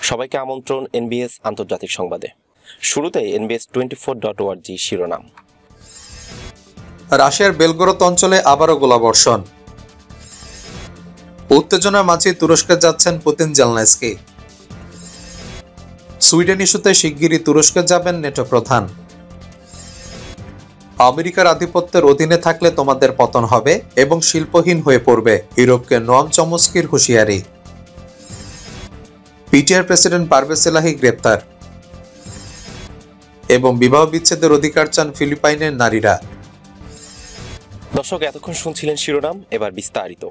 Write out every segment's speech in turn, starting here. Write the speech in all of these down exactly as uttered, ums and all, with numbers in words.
সবাইকে আমন্ত্রণ এনবিএস আন্তর্জাতিক সংবাদে। শুরুতেই NBS twenty four dot O R G শিরোনাম। রাশিয়ার বেলগরদ অঞ্চলে আবারও গোলাবর্ষণ। উত্তেজনার মাঝে তুরস্কে যাচ্ছেন পুতিন জেলনেস্কি। সুইডেন ইস্যুতে শিগগিরই তুরস্কে যাবেন নেটো প্রধান। আমেরিকার আধিপত্যের অধীনে থাকলে তোমাদের পতন হবে এবং শিল্পহীন হয়ে পড়বে, ইউরোপকে নোয়াম চমস্কির হুঁশিয়ারি। পিটিআর প্রেসিডেন্ট পারভেজ এলাহি গ্রেপ্তার এবং বিবাহ বিচ্ছেদের অধিকার চান ফিলিপাইনের নারীরা। দর্শক, এতক্ষণ শুনছিলেন শিরোনাম, এবার বিস্তারিত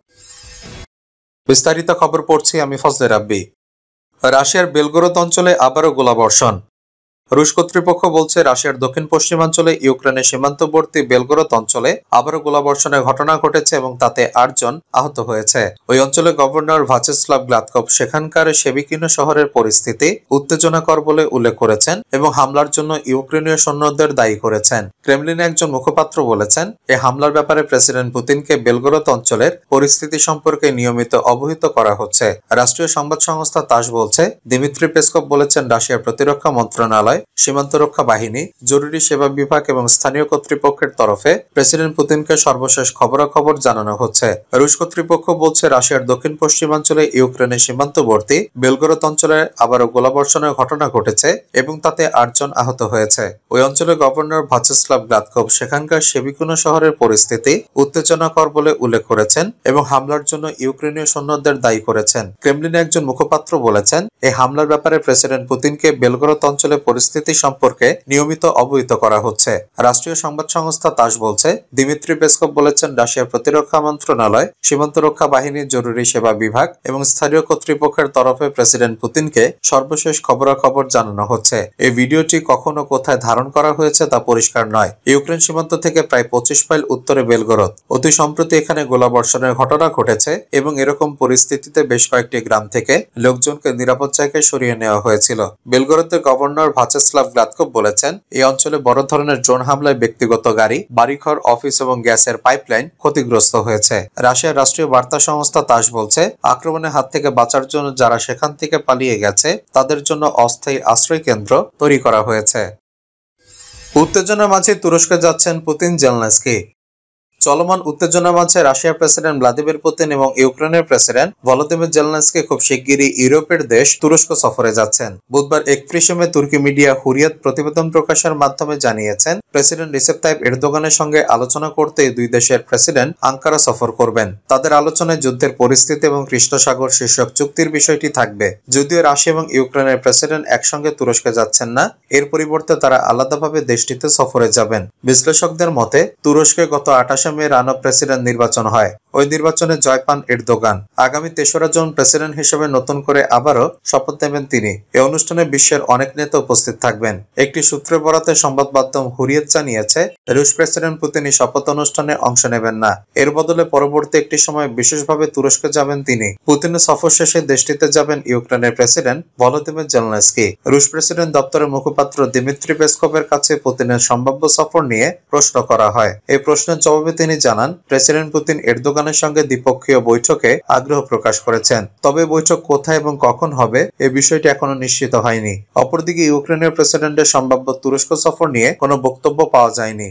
বিস্তারিত খবর পড়ছি আমি ফজলে রাব্বি। রাশিয়ার বেলগরদ অঞ্চলে আবারও গোলাবর্ষণ। রুশ কর্তৃপক্ষ বলছে রাশিয়ার দক্ষিণ পশ্চিমাঞ্চলে ইউক্রেনের সীমান্তবর্তী বেলগরদ অঞ্চলে আবারও গোলাবর্ষণের ঘটনা ঘটেছে এবং তাতে আটজন আহত হয়েছে। ওই অঞ্চলের গভর্নর ভাচেস্লাভ গ্লাদকভ সেখানকার সেবিকিনো শহরের পরিস্থিতি উত্তেজনাকর বলে উল্লেখ করেছেন এবং হামলার জন্য ইউক্রেনীয় সৈন্যদের দায়ী করেছেন। ক্রেমলিনের একজন মুখপাত্র বলেছেন, এই হামলার ব্যাপারে প্রেসিডেন্ট পুতিনকে বেলগরদ অঞ্চলের পরিস্থিতি সম্পর্কে নিয়মিত অবহিত করা হচ্ছে। রাষ্ট্রীয় সংবাদ সংস্থা তাস বলছে, দিমিত্রি পেসকভ বলেছেন রাশিয়ার প্রতিরক্ষা মন্ত্রণালয়, সীমান্ত রক্ষা বাহিনী, জরুরি সেবা বিভাগ এবং স্থানীয় কর্তৃপক্ষের তরফে প্রেসিডেন্ট পুতিনকে সর্বশেষ খবরাখবর জানানো হচ্ছে। রুশ কর্তৃপক্ষ বলছে রাশিয়ার দক্ষিণ পশ্চিমাঞ্চলে ইউক্রেনের সীমান্তবর্তী বেলগরদ অঞ্চলে আবারও গোলাবর্ষণের ঘটনা ঘটেছে এবং তাতে আটজন আহত হয়েছে। ওই অঞ্চলের গভর্নর ভাচেস্লাভ গ্লাদকভ সেখানকার সেবিকুনো শহরের পরিস্থিতি উত্তেজনাকর বলে উল্লেখ করেছেন এবং হামলার জন্য ইউক্রেনীয় সৈন্যদের দায়ী করেছেন। ক্রেমলিনের একজন মুখপাত্র বলেছেন, এই হামলার ব্যাপারে প্রেসিডেন্ট পুতিনকে বেলগরদ অঞ্চলে পরিস্থিতি সম্পর্কে নিয়মিত অবহিত করা হচ্ছে। রাষ্ট্রীয় সংবাদ সংস্থা তাস বলছে, দিমিত্রি পেসকভ বলেছেন রাশিয়ার প্রতিরক্ষা মন্ত্রণালয়, সীমান্ত রক্ষা বাহিনী, জরুরি সেবা বিভাগ এবং স্থানীয় কর্তৃপক্ষের তরফে প্রেসিডেন্ট পুতিনকে সর্বশেষ খবরাখবর জানানো হচ্ছে। এই ভিডিওটি কখন ও কোথায় ধারণ করা হয়েছে তা পরিষ্কার নয়। ইউক্রেন সীমান্ত থেকে প্রায় পঁচিশ মাইল উত্তরে বেলগরদ। অতি সম্প্রতি এখানে গোলাবর্ষণের ঘটনা ঘটেছে এবং এরকম পরিস্থিতিতে বেশ কয়েকটি গ্রাম থেকে লোকজনকে নিরাপদ জায়গায় সরিয়ে নেওয়া হয়েছিল। বেলগরদের গভর্নর ভাচেস্লাভ গ্লাদকভ বলেছেন, এই অঞ্চলে বড় ধরনের ড্রোন হামলায় ব্যক্তিগত গাড়ি, বাড়িঘর, অফিস এবং গ্যাসের পাইপলাইন ক্ষতিগ্রস্ত হয়েছে। রাশিয়ার রাষ্ট্রীয় বার্তা সংস্থা তাস বলছে, আক্রমণের হাত থেকে বাঁচার জন্য যারা সেখান থেকে পালিয়ে গেছে তাদের জন্য অস্থায়ী আশ্রয় কেন্দ্র তৈরি করা হয়েছে। উত্তেজনার মাঝে তুরস্কে যাচ্ছেন পুতিন জেলনেস্কি। চলমান উত্তেজনার মাঝে রাশিয়ার প্রেসিডেন্ট ভ্লাদিমির পুতিন এবং ইউক্রেনের প্রেসিডেন্ট ভলোদিমির জেলনেস্কি খুব শিগগিরই ইউরোপের দেশ তুরস্ক সফরে যাচ্ছেন। বুধবার একত্রিশে মে তুর্কি মিডিয়া হুরিয়াত প্রতিবেদন প্রকাশের মাধ্যমে জানিয়েছেন, প্রেসিডেন্ট রিসেপ তাইপ এরদোগানের সঙ্গে আলোচনা করতে দুই দেশের প্রেসিডেন্ট আঙ্কারা সফর করবেন। তাদের আলোচনায় যুদ্ধের পরিস্থিতি এবং কৃষ্ণসাগর শীর্ষক চুক্তির বিষয়টি থাকবে। যদিও রাশিয়া এবং ইউক্রেনের প্রেসিডেন্ট একসঙ্গে তুরস্কে যাচ্ছেন না, এর পরিবর্তে তারা আলাদাভাবে দেশটিতে সফরে যাবেন। বিশ্লেষকদের মতে, তুরস্কে গত আঠাশে মে রানো প্রেসিডেন্ট নির্বাচন হয়। ওই নির্বাচনে জয় পান এরদোগান। আগামী তেসরা জুন প্রেসিডেন্ট হিসেবে নতুন করে আবারও শপথ নেবেন তিনি। এই অনুষ্ঠানে বিশ্বের অনেক নেতা উপস্থিত থাকবেন। একটি সূত্রে বরাতে সংবাদ মাধ্যম হুরিয়াত জানিয়েছে, রুশ প্রেসিডেন্ট পুতিন এই শপথ অনুষ্ঠানে অংশ নেবেন না। এর বদলে পরবর্তী একটি সময় বিশেষভাবে তুরস্কে যাবেন তিনি। পুতিনের সফর শেষে দেশটিতে যাবেন ইউক্রেনের প্রেসিডেন্ট ভলোদিমির জেলনেস্কি। রুশ প্রেসিডেন্ট দপ্তরের মুখপাত্র দিমিত্রি পেসকভের কাছে পুতিনের সম্ভাব্য সফর নিয়ে প্রশ্ন করা হয়। এই প্রশ্নের জবাবে তিনি জানান, প্রেসিডেন্ট পুতিন এরদোগানের সঙ্গে দ্বিপক্ষীয় বৈঠকে আগ্রহ প্রকাশ করেছেন, তবে বৈঠক কোথায় এবং কখন হবে এ বিষয়টি এখনো নিশ্চিত হয়নি। অপরদিকে ইউক্রেনের প্রেসিডেন্টের সম্ভাব্য তুরস্ক সফর নিয়ে কোনো বক্তব্য পাওয়া যায়নি।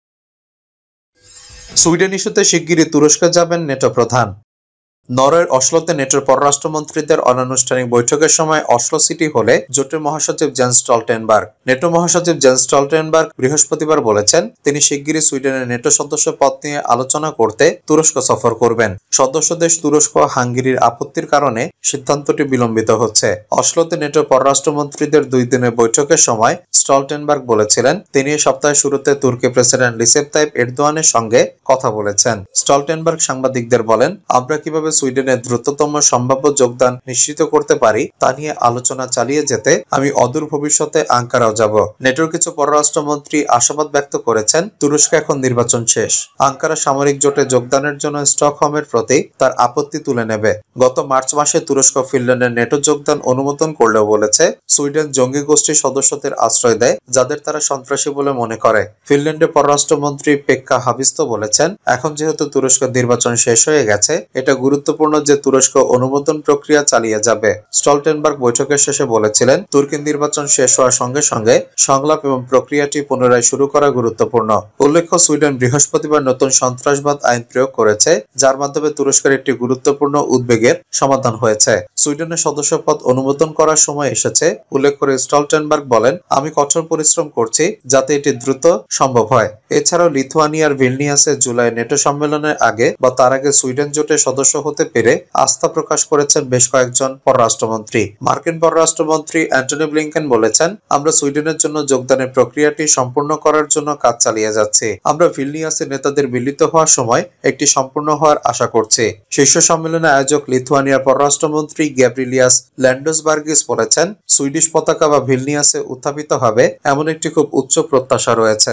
সুইডেন ইস্যুতে শিগগিরই তুরস্কে যাবেন নেটো প্রধান। নরওয়ের অসলোতে নেটোর পররাষ্ট্রমন্ত্রীদের অনানুষ্ঠানিক বৈঠকের সময় অসলো সিটি হলে জোটের মহাসচিব জেন্স স্টলটেনবার্গ নেটো মহাসচিব জেন্স স্টলটেনবার্গ বৃহস্পতিবার বলেছেন, তিনি শিগগিরই সুইডেনের নেটো সদস্য পদ নিয়ে আলোচনা করতে তুরস্ক সফর করবেন। সদস্য দেশ তুরস্ক ও হাঙ্গেরির আপত্তির কারণে সিদ্ধান্তটি বিলম্বিত হচ্ছে। অসলোতে নেটোর পররাষ্ট্রমন্ত্রীদের দুই দিনের বৈঠকের সময় স্টলটেনবার্গ বলেছিলেন, তিনি এই সপ্তাহের শুরুতে তুর্কি প্রেসিডেন্ট রিসেপ তাইপ এরদোয়ানের সঙ্গে কথা বলেছেন। স্টলটেনবার্গ সাংবাদিকদের বলেন, আমরা কিভাবে সুইডেনের দ্রুততম সম্ভাব্য যোগদান নিশ্চিত করতে পারি তা নিয়ে আলোচনা চালিয়ে যেতে আমি অদূর ভবিষ্যতে আঙ্কারাও যাব। নেটোর কিছু পররাষ্ট্রমন্ত্রী আশাবাদ ব্যক্ত করেছেন, তুরস্ক এখন নির্বাচন শেষ। আঙ্কারা সামরিক জোটে যোগদানের জন্য স্টকহোমের প্রতি তার আপত্তি তুলে নেবে। গত মার্চ মাসে তুরস্ক ফিনল্যান্ডের নেটো যোগদান অনুমোদন করলেও বলেছে, সুইডেন জঙ্গি গোষ্ঠীর সদস্যদের আশ্রয় দেয় যাদের তারা সন্ত্রাসী বলে মনে করে। ফিনল্যান্ডের পররাষ্ট্রমন্ত্রী পেক্কা হাভিস্তো বলেছেন, এখন যেহেতু তুরস্ক নির্বাচন শেষ হয়ে গেছে, এটা গুরুত্ব গুরুত্বপূর্ণ যে তুরস্ক অনুমোদন প্রক্রিয়া চালিয়ে যাবে। স্টলটেনবার্গ বৈঠকের শেষে বলেছিলেন, তুর্কি নির্বাচন শেষ হওয়ার সঙ্গে সঙ্গে সংলাপ এবং প্রক্রিয়াটি পুনরায় শুরু করা গুরুত্বপূর্ণ। উল্লেখ্য, সুইডেন বৃহস্পতিবার নতুন সন্ত্রাসবাদ আইন প্রয়োগ করেছে, যার মাধ্যমে তুরস্কের একটি গুরুত্বপূর্ণ উদ্বেগের সমাধান হয়েছে। সুইডেনের সদস্যপদ অনুমোদন করার সময় এসেছে উল্লেখ করে স্টলটেনবার্গ বলেন, আমি কঠোর পরিশ্রম করছি যাতে এটি দ্রুত সম্ভব হয়। এছাড়াও লিথুয়ানিয়ার ভিলনিয়াসে জুলাই নেটো সম্মেলনের আগে বা তার আগে সুইডেন জোটের সদস্য হতে পেরে আস্থা প্রকাশ করেছেন বেশ কয়েকজন পররাষ্ট্রমন্ত্রী। মার্কিন পররাষ্ট্রমন্ত্রী অ্যান্টনি ব্লিংকেন বলেছেন, আমরা সুইডেনের জন্য যোগদানের প্রক্রিয়াটি সম্পূর্ণ করার জন্য কাজ চালিয়ে যাচ্ছি। আমরা ভিলনিয়াসে নেতাদের মিলিত হওয়ার সময় একটি সম্পূর্ণ হওয়ার আশা করছি। শীর্ষ সম্মেলনের আয়োজক লিথুয়ানিয়ার পররাষ্ট্রমন্ত্রী গ্যাব্রিলিয়াস ল্যান্ডসবার্গিস বলেছেন, সুইডিশ পতাকা বা ভিলনিয়াসে উত্থাপিত হবে এমন একটি খুব উচ্চ প্রত্যাশা রয়েছে।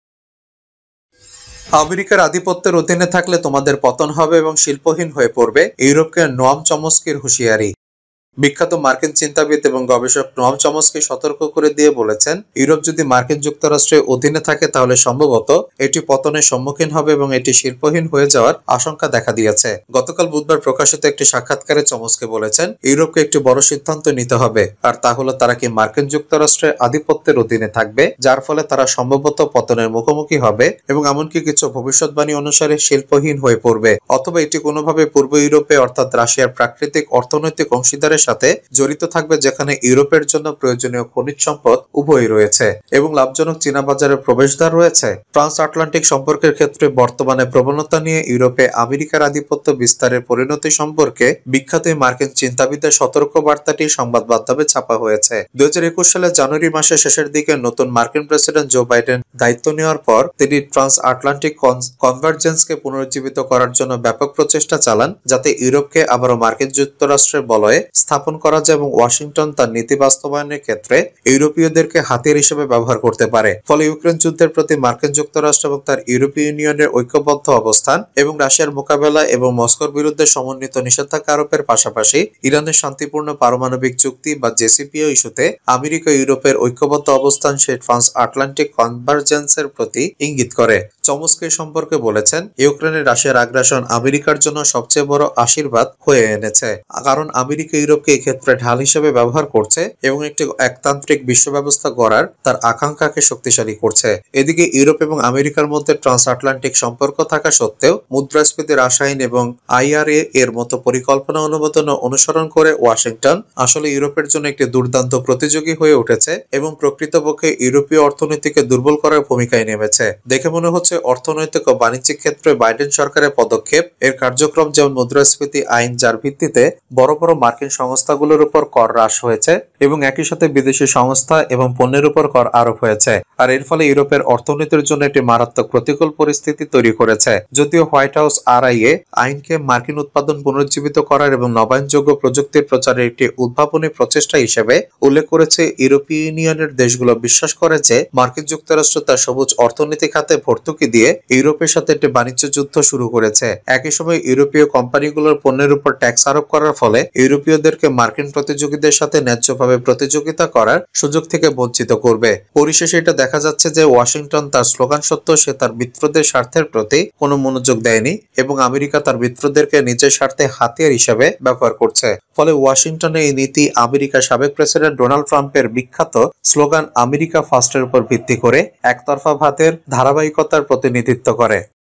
আমেরিকার আধিপত্যের অধীনে থাকলে তোমাদের পতন হবে এবং শিল্পহীন হয়ে পড়বে, ইউরোপকে নোয়াম চমস্কির হুঁশিয়ারি। বিখ্যাত মার্কিন চিন্তাবিদ এবং গবেষক নোয়াম চমস্কি সতর্ক করে দিয়ে বলেছেন, ইউরোপ যদি মার্কিন যুক্তরাষ্ট্রের অধীনে থাকে তাহলে সম্ভবত এটি পতনের সম্মুখীন হবে এবং এটি শিল্পহীন হয়ে যাওয়ার আশঙ্কা দেখা দিয়েছে। গতকাল বুধবার প্রকাশিত একটি সাক্ষাৎকারে চমস্কি বলেছেন, ইউরোপকে একটি বড় সিদ্ধান্ত নিতে হবে, আর তা হলো তারা কি মার্কিন যুক্তরাষ্ট্রের আধিপত্যের অধীনে থাকবে, যার ফলে তারা সম্ভবত পতনের মুখোমুখি হবে এবং এমনকি কিছু ভবিষ্যৎবাণী অনুসারে শিল্পহীন হয়ে পড়বে, অথবা এটি কোনোভাবে পূর্ব ইউরোপে অর্থাৎ রাশিয়ার প্রাকৃতিক অর্থনৈতিক অংশীদারের সাথে জড়িত থাকবে, যেখানে ইউরোপের জন্য প্রয়োজনীয় খনিজ সম্পদ উভয়ই রয়েছে এবং লাভজনক চীনা বাজারে প্রবেশদ্বার রয়েছে। ট্রান্স আটলান্টিক সম্পর্কের ক্ষেত্রে বর্তমানে প্রবণতা নিয়ে ইউরোপে আমেরিকার আধিপত্য বিস্তারের পরিণতি সম্পর্কে বিখ্যাত মার্কিন চিন্তাবিদের সতর্ক বার্তাটি সংবাদ মাধ্যমে ছাপা হয়েছে। দুই হাজার একুশ সালের জানুয়ারি মাসের শেষের দিকে নতুন মার্কিন প্রেসিডেন্ট জো বাইডেন দায়িত্ব নেওয়ার পর তিনি ট্রান্স আটলান্টিক কনভার্জেন্সকে পুনরুজ্জীবিত করার জন্য ব্যাপক প্রচেষ্টা চালান, যাতে ইউরোপকে আবারও মার্কিন যুক্তরাষ্ট্রের বলয়ে স্থাপন করা যায় এবং ওয়াশিংটন তার নীতি বাস্তবায়নের ক্ষেত্রে ইউরোপীয়দেরকে হাতিয়ার হিসেবে ব্যবহার করতে পারে। ফলে ইউক্রেন যুদ্ধের প্রতি মার্কিন যুক্তরাষ্ট্র এবং তার ইউরোপীয় ইউনিয়নের ঐক্যবদ্ধ অবস্থান এবং রাশিয়ার মোকাবেলা এবং মস্কোর বিরুদ্ধে সমন্বিত নিষেধাজ্ঞা আরোপের পাশাপাশি ইরানের শান্তিপূর্ণ পারমাণবিক চুক্তি বা জেসিপিও ইস্যুতে আমেরিকা ইউরোপের ঐক্যবদ্ধ অবস্থান সেই ট্রান্স আটলান্টিক কনভার্জেন্সের প্রতি ইঙ্গিত করে। চমস্কি সম্পর্কে বলেছেন, ইউক্রেনের রাশিয়ার আগ্রাসন আমেরিকার জন্য সবচেয়ে বড় আশীর্বাদ হয়ে এনেছে, কারণ আমেরিকা ইউরোপকে এই ক্ষেত্রে ঢাল হিসেবে ব্যবহার করছে এবং একটি একতান্ত্রিক বিশ্ব ব্যবস্থা গড়ার তার আকাঙ্ক্ষাকে শক্তিশালী করছে। এদিকে ইউরোপ এবং আমেরিকার মধ্যে ট্রান্স আটলান্টিক সম্পর্ক থাকা সত্ত্বেও মুদ্রাস্ফীতি হ্রাসায়ন এবং আইআরএ এর মতো পরিকল্পনা অনুমোদন অনুসরণ করে ওয়াশিংটন আসলে ইউরোপের জন্য একটি দুর্দান্ত প্রতিযোগী হয়ে উঠেছে এবং প্রকৃতপক্ষে ইউরোপীয় অর্থনীতিকে দুর্বল করার ভূমিকায় নেমেছে। দেখে মনে হচ্ছে অর্থনৈতিক ও বাণিজ্যিক ক্ষেত্রে বাইডেন সরকারের পদক্ষেপ এর কার্যক্রম যেমন মুদ্রাস্ফীতি আইন, যার ভিত্তিতে বড় বড় মার্কিন সংস্থাগুলোর উপর কর হ্রাস হয়েছে এবং একই সাথে বিদেশি সংস্থা এবং পণ্যের উপর কর আরোপ হয়েছে, আর এর ফলে ইউরোপের অর্থনীতির জন্য একটি মারাত্মক প্রতিকূল পরিস্থিতি তৈরি করেছে। যদিও হোয়াইট হাউস আরআইএ আইনকে মার্কিন উৎপাদন পুনরুজ্জীবিত করার এবং নবায়নযোগ্য প্রযুক্তির প্রচারের একটি উদ্ভাবনী প্রচেষ্টা হিসেবে উল্লেখ করেছে, ইউরোপীয় ইউনিয়নের দেশগুলো বিশ্বাস করে যে মার্কিন যুক্তরাষ্ট্র তার সবুজ অর্থনীতি খাতে ভর্তুকি দিয়ে ইউরোপের সাথে একটি বাণিজ্য যুদ্ধ শুরু করেছে। একই সময় ইউরোপীয় কোম্পানিগুলোর পণ্যের উপর ট্যাক্স আরোপ করার ফলে ইউরোপীয়দেরকে মার্কিন প্রতিযোগীদের সাথে ন্যায্যভাবে প্রতিযোগিতা করার সুযোগ থেকে বঞ্চিত করবে। পরিশেষে এটা দেখা যাচ্ছে যে ওয়াশিংটন তার স্লোগান সত্ত্বেও সে তার মিত্রদের স্বার্থের প্রতি কোনো মনোযোগ দেয়নি এবং আমেরিকা তার মিত্রদেরকে নিজের স্বার্থে হাতিয়ার হিসেবে ব্যবহার করছে। ফলে ওয়াশিংটনের এই নীতি আমেরিকার সাবেক প্রেসিডেন্ট ডোনাল্ড ট্রাম্পের বিখ্যাত স্লোগান আমেরিকা ফার্স্টের উপর ভিত্তি করে একতরফা ভাতের ধারাবাহিকতার প্রতিনিধিত্ব করে।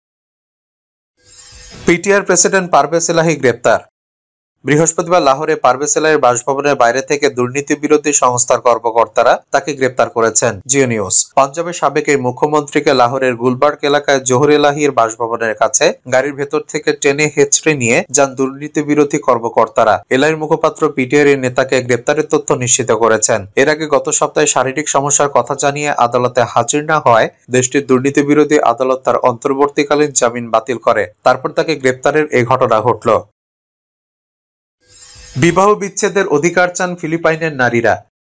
পিটিআর প্রেসিডেন্ট পারভেজ ইলাহী গ্রেপ্তার। বৃহস্পতিবার লাহোরে পারভেজ ইলাহীর বাসভবনের বাইরে থেকে দুর্নীতি বিরোধী সংস্থার কর্মকর্তারা তাকে গ্রেপ্তার করেছেন। Geo News. পাঞ্জাবের সাবেক এই মুখ্যমন্ত্রীকে লাহোরের গুলবার্গ এলাকায় জোহর ইলাহীর বাসভবনের কাছে গাড়ির ভেতর থেকে টেনে হেঁচড়ে নিয়ে যান দুর্নীতি বিরোধী কর্মকর্তারা। ইলাহীর মুখপাত্র পিটিআর এর নেতাকে গ্রেপ্তারের তথ্য নিশ্চিত করেছেন। এর আগে গত সপ্তাহে শারীরিক সমস্যার কথা জানিয়ে আদালতে হাজির না হওয়ায় দেশটির দুর্নীতি বিরোধী আদালত তার অন্তর্বর্তীকালীন জামিন বাতিল করে। তারপর তাকে গ্রেপ্তারের এই ঘটনা ঘটল। বিবাহ বিচ্ছেদের অধিকার চান ফিলিপাইনের নারীরা।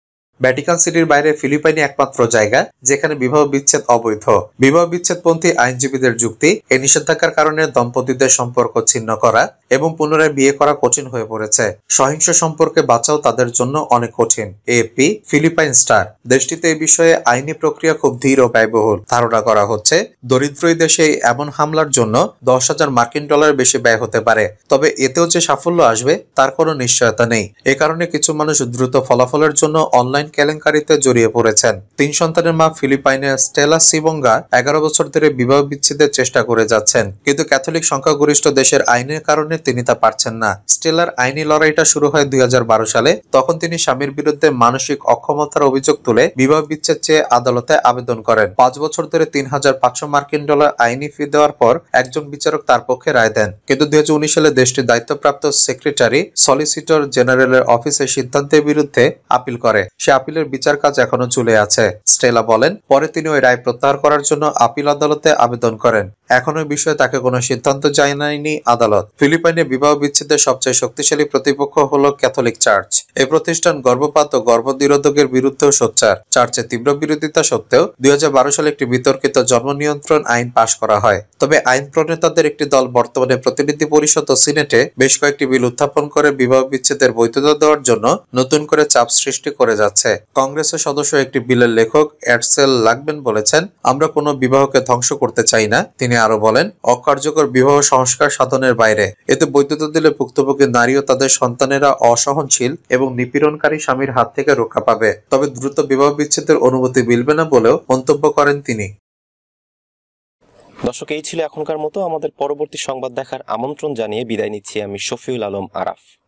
ভ্যাটিকান সিটির বাইরে ফিলিপাইনে একমাত্র জায়গা যেখানে বিবাহ বিচ্ছেদ অবৈধ। বিবাহ বিচ্ছেদপন্থী আইনজীবীদের যুক্তি, এই নিষেধাজ্ঞার কারণে দম্পতিদের সম্পর্ক ছিন্ন করা এবং পুনরায় বিয়ে করা কঠিন হয়ে পড়েছে। সহিংস সম্পর্কে বাঁচাও তাদের জন্য অনেক কঠিন। এএপি ফিলিপাইন স্টার, দেশটিতে এই বিষয়ে আইনি প্রক্রিয়া খুব ধীর ও ব্যয়বহুল। ধারণা করা হচ্ছে দরিদ্র এই দেশে এমন হামলার জন্য দশ হাজার মার্কিন ডলার বেশি ব্যয় হতে পারে। তবে এতেও যে সাফল্য আসবে তার কোনো নিশ্চয়তা নেই। এ কারণে কিছু মানুষ দ্রুত ফলাফলের জন্য অনলাইন কেলেঙ্কারিতে জড়িয়ে পড়েছেন। তিন সন্তানের মা ফিলিপাইনের স্টেলা সিবঙ্গা এগারো বছর ধরে বিবাহ বিচ্ছেদের চেষ্টা করে যাচ্ছেন, কিন্তু ক্যাথলিক সংখ্যাগরিষ্ঠ দেশের আইনের কারণে তিনি তা পারছেন না। স্টেলার আইনি লড়াইটা শুরু হয় দুই হাজার বারো সালে। তখন তিনি স্বামীর বিরুদ্ধে মানসিক অক্ষমতার অভিযোগ তুলে বিবাহ বিচ্ছেদ চেয়ে আদালতে আবেদন করেন। পাঁচ বছর ধরে তিন হাজার পাঁচশো মার্কিন ডলার আইনি ফি দেওয়ার পর একজন বিচারক তার পক্ষে রায় দেন। কিন্তু দুই হাজার উনিশ সালে দেশটির দায়িত্বপ্রাপ্ত সেক্রেটারি সলিসিটর জেনারেলের অফিসের সিদ্ধান্তের বিরুদ্ধে আপিল করে। সে আপিলের বিচার কাজ এখনো চলে আছে। স্টেলা বলেন, পরে তিনি ওই রায় প্রত্যাহার করার জন্য আপিল আদালতে আবেদন করেন। এখন ওই বিষয়ে তাকে কোনো সিদ্ধান্ত জানায়নি আদালত। ফিলিপাইনে বিবাহ বিচ্ছেদের সবচেয়ে শক্তিশালী প্রতিপক্ষ হলো ক্যাথলিক চার্চ। এই প্রতিষ্ঠান গর্ভপাত ও গর্ভনিরোধকের বিরুদ্ধেও সোচ্চার। চার্চের তীব্র বিরোধিতা সত্ত্বেও দুই হাজার বারো সালে একটি বিতর্কিত জন্ম নিয়ন্ত্রণ আইন পাশ করা হয়। তবে আইন প্রণেতাদের একটি দল বর্তমানে প্রতিনিধি পরিষদ ও সিনেটে বেশ কয়েকটি বিল উত্থাপন করে বিবাহ বিচ্ছেদের বৈধতা দেওয়ার জন্য নতুন করে চাপ সৃষ্টি করে যাচ্ছে। কংগ্রেসের সদস্য একটি বিলের লেখক এডসেল লাগবেন বলেছেন, আমরা কোনো বিবাহকে ধ্বংস করতে চাই না। তিনি আরো বলেন, অকার্যকর বিবাহ সংস্কার সাধনের বাইরে। এতে বৈধতা দিলে ভুক্তভোগী নারী ও তাদের সন্তানেরা অসহনশীল এবং নিপীড়নকারী স্বামীর হাত থেকে রক্ষা পাবে। তবে দ্রুত বিবাহ বিচ্ছেদের অনুমতি মিলবে না বলেও মন্তব্য করেন তিনি। দর্শক, এই ছিল এখনকার মতো। আমাদের পরবর্তী সংবাদ দেখার আমন্ত্রণ জানিয়ে বিদায় নিচ্ছি আমি শফিউল আলম আরাফ।